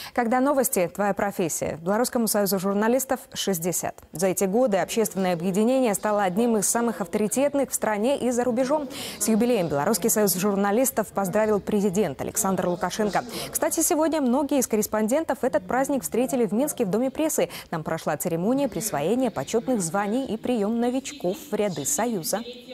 Когда новости – твоя профессия. Белорусскому союзу журналистов 60. За эти годы общественное объединение стало одним из самых авторитетных в стране и за рубежом. С юбилеем Белорусский союз журналистов поздравил президент Александр Лукашенко. Кстати, сегодня многие из корреспондентов этот праздник встретили в Минске в Доме прессы. Там прошла церемония присвоения почетных званий и прием новичков в ряды Союза.